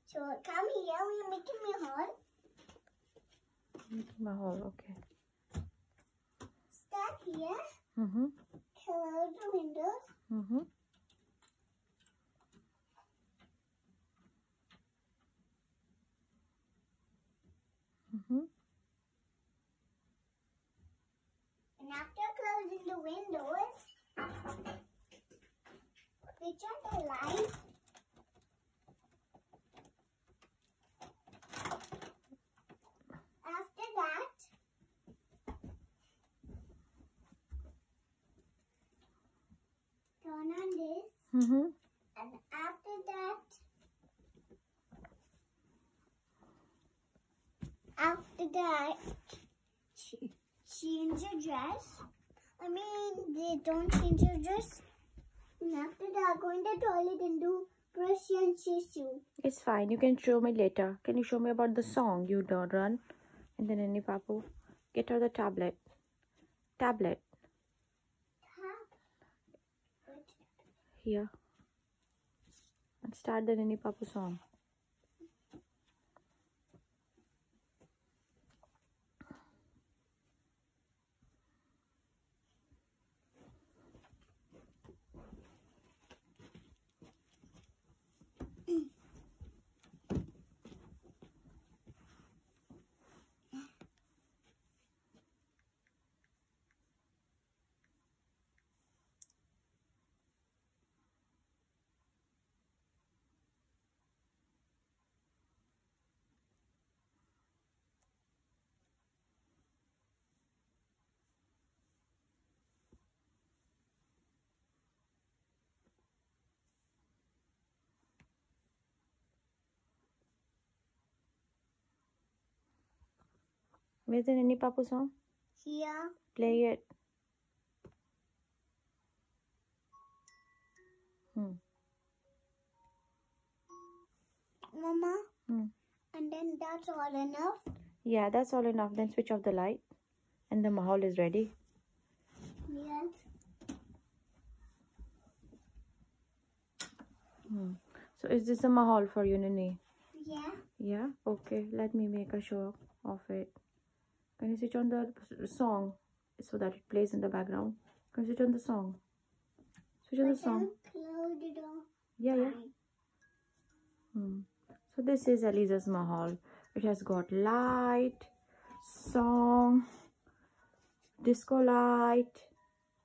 So come here, we're making Mahal. Mahal, okay. Start here. Mm-hmm. Close the windows. Mm-hmm. Mm-hmm. And after closing the windows, switch on the light. After that, turn on this. Mm-hmm. And after that, change your dress. I mean, they don't change your dress. And after that, go in the toilet and do brush and tissue. It's fine. You can show me later. Can you show me about the song? You don't run. And then Nini Papu, get her the tablet. Tablet. Here. And start the Nini Papu song. Where's the Nini Papu song? Here. Play it. Mama. And then that's all enough? Yeah, that's all enough. Then switch off the light. And the Mahal is ready. Yes. So is this a Mahal for you, Nini? Yeah. Yeah? Okay. Let me make a show of it. Can you switch on the song so that it plays in the background? Can you switch on the song? Switch on the song. Close the door. Yeah. So this is Eliza's Mahal. It has got light, song, disco light,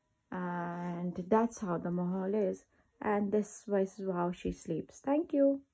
and that's how the Mahal is. And this is how she sleeps. Thank you.